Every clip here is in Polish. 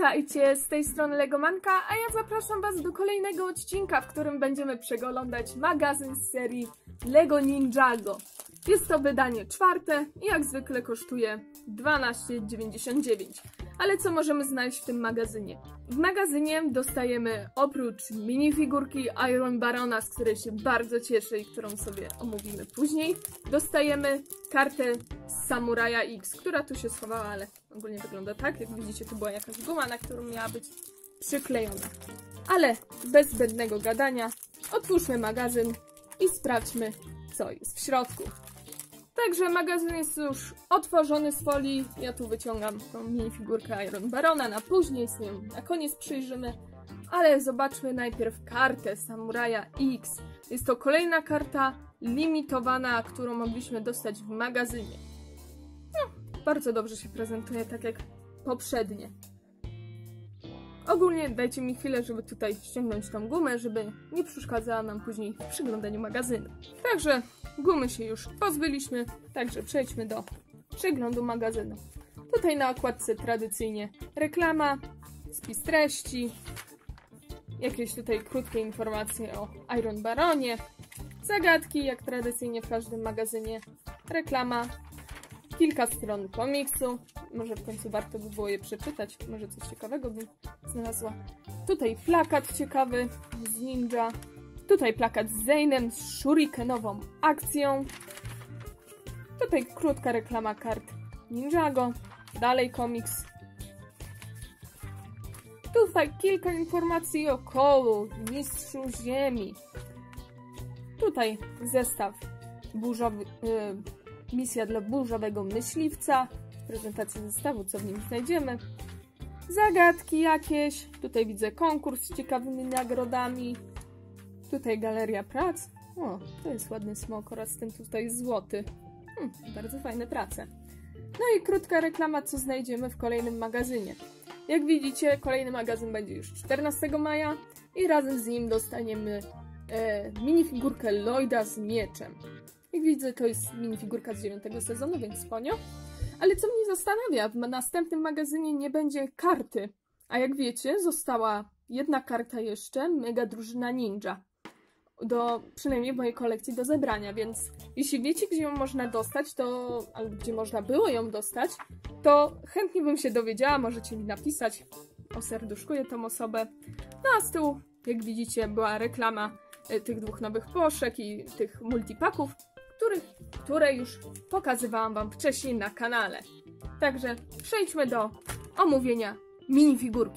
Witajcie, z tej strony Legomanka, a ja zapraszam was do kolejnego odcinka, w którym będziemy przeglądać magazyn z serii LEGO Ninjago. Jest to wydanie czwarte i jak zwykle kosztuje 12,99. Ale co możemy znaleźć w tym magazynie? W magazynie dostajemy oprócz minifigurki Iron Barona, z której się bardzo cieszę i którą sobie omówimy później, dostajemy kartę Samuraja X, która tu się schowała, ale ogólnie wygląda tak. Jak widzicie, to była jakaś guma, na którą miała być przyklejona. Ale bez zbędnego gadania, otwórzmy magazyn i sprawdźmy, co jest w środku. Także magazyn jest już otworzony z folii. Ja tu wyciągam tą minifigurkę Iron Barona na później, z nią na koniec przyjrzymy. Ale zobaczmy najpierw kartę Samuraja X. Jest to kolejna karta limitowana, którą mogliśmy dostać w magazynie. No, bardzo dobrze się prezentuje, tak jak poprzednie. Ogólnie dajcie mi chwilę, żeby tutaj ściągnąć tą gumę, żeby nie przeszkadzała nam później w przeglądaniu magazynu. Także gumy się już pozbyliśmy, także przejdźmy do przeglądu magazynu. Tutaj na okładce tradycyjnie reklama, spis treści, jakieś tutaj krótkie informacje o Iron Baronie, zagadki jak tradycyjnie w każdym magazynie, reklama, kilka stron komiksu, może w końcu warto by było je przeczytać, może coś ciekawego bym znalazła. Tutaj plakat ciekawy z Ninja, tutaj plakat z Zane'em, z shurikenową akcją, tutaj krótka reklama kart Ninjago, dalej komiks. Tutaj kilka informacji o Colu, mistrzu ziemi. Tutaj zestaw burzowy, misja dla burzowego myśliwca, prezentacja zestawu, co w nim znajdziemy. Zagadki jakieś, tutaj widzę konkurs z ciekawymi nagrodami. Tutaj galeria prac. O, to jest ładny smok oraz ten tutaj złoty. Bardzo fajne prace. No i krótka reklama, co znajdziemy w kolejnym magazynie. Jak widzicie, kolejny magazyn będzie już 14 maja i razem z nim dostaniemy minifigurkę Lloyda z mieczem. Jak widzę, to jest minifigurka z 9 sezonu, więc sponio. Ale co mnie zastanawia, w następnym magazynie nie będzie karty. A jak wiecie, została jedna karta jeszcze, Mega Drużyna Ninja. Przynajmniej w mojej kolekcji do zebrania, więc jeśli wiecie, gdzie ją można dostać, to albo gdzie można było ją dostać, to chętnie bym się dowiedziała, możecie mi napisać, oserduszkuję tą osobę. No a z tyłu, jak widzicie, była reklama tych dwóch nowych poszek i tych multipaków, które już pokazywałam wam wcześniej na kanale. Także przejdźmy do omówienia minifigurki.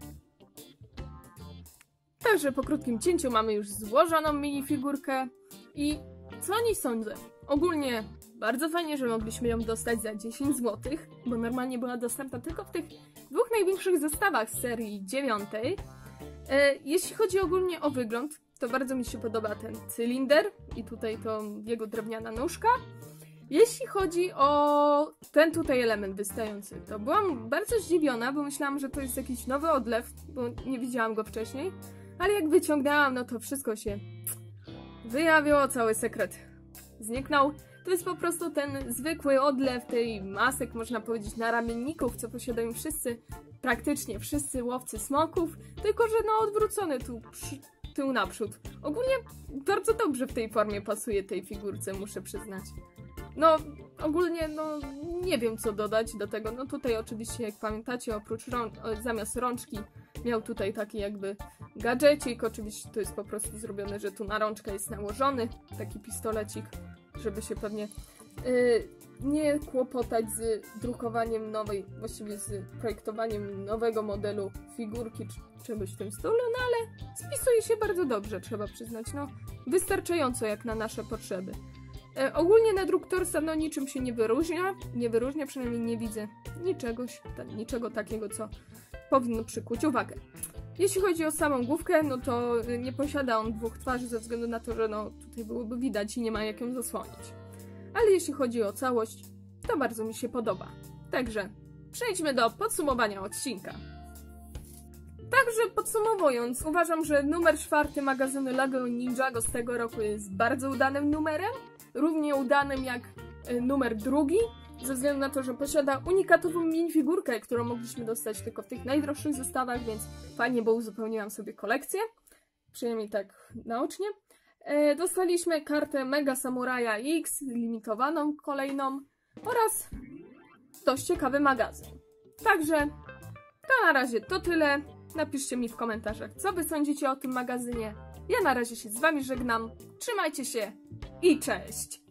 Także po krótkim cięciu mamy już złożoną minifigurkę i co o niej sądzę? Ogólnie bardzo fajnie, że mogliśmy ją dostać za 10 zł, bo normalnie była dostępna tylko w tych dwóch największych zestawach z serii 9. Jeśli chodzi ogólnie o wygląd, to bardzo mi się podoba ten cylinder i tutaj to jego drewniana nóżka. Jeśli chodzi o ten tutaj element wystający, to byłam bardzo zdziwiona, bo myślałam, że to jest jakiś nowy odlew, bo nie widziałam go wcześniej. Ale jak wyciągnęłam, no to wszystko się wyjawiło, cały sekret zniknął. To jest po prostu ten zwykły odlew tej masek, można powiedzieć, naramienników, co posiadają praktycznie wszyscy łowcy smoków, tylko że no odwrócony tył naprzód. Ogólnie bardzo dobrze w tej formie pasuje tej figurce, muszę przyznać. No, ogólnie, no, nie wiem co dodać do tego. No tutaj oczywiście, jak pamiętacie, oprócz zamiast rączki miał tutaj taki jakby gadżecik. Oczywiście to jest po prostu zrobione, że tu na rączkę jest nałożony taki pistolecik, żeby się pewnie nie kłopotać z drukowaniem właściwie z projektowaniem nowego modelu figurki czy czegoś w tym stylu, no ale spisuje się bardzo dobrze, trzeba przyznać, no wystarczająco jak na nasze potrzeby. Ogólnie nadruk torsa no niczym się nie wyróżnia, przynajmniej nie widzę niczego takiego, co powinno przykuć uwagę. Jeśli chodzi o samą główkę, no to nie posiada on dwóch twarzy ze względu na to, że no tutaj byłoby widać i nie ma jak ją zasłonić. Ale jeśli chodzi o całość, to bardzo mi się podoba. Także przejdźmy do podsumowania odcinka. Także podsumowując, uważam, że numer 4 magazynu LEGO Ninjago z tego roku jest bardzo udanym numerem. Równie udanym jak numer 2. ze względu na to, że posiada unikatową minifigurkę, którą mogliśmy dostać tylko w tych najdroższych zestawach, więc fajnie, bo uzupełniłam sobie kolekcję, przynajmniej tak naocznie. Dostaliśmy kartę Mega Samuraja X, limitowaną kolejną oraz dość ciekawy magazyn. Także to na razie to tyle. Napiszcie mi w komentarzach, co wy sądzicie o tym magazynie. Ja na razie się z wami żegnam. Trzymajcie się i cześć!